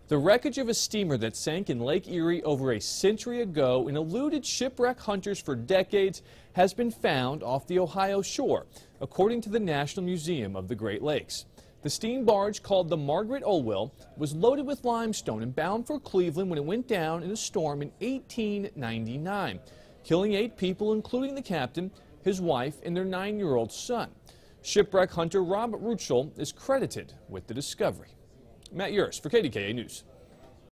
The wreckage of a steamer that sank in Lake Erie over a century ago and eluded shipwreck hunters for decades has been found off the Ohio shore, according to the National Museum of the Great Lakes. The steam barge, called the Margaret Olwell, was loaded with limestone and bound for Cleveland when it went down in a storm in 1899, killing 8 people, including the captain, his wife, and their 9-year-old son. Shipwreck hunter Rob Rutschel is credited with the discovery. Matt Yurus for KDKA News.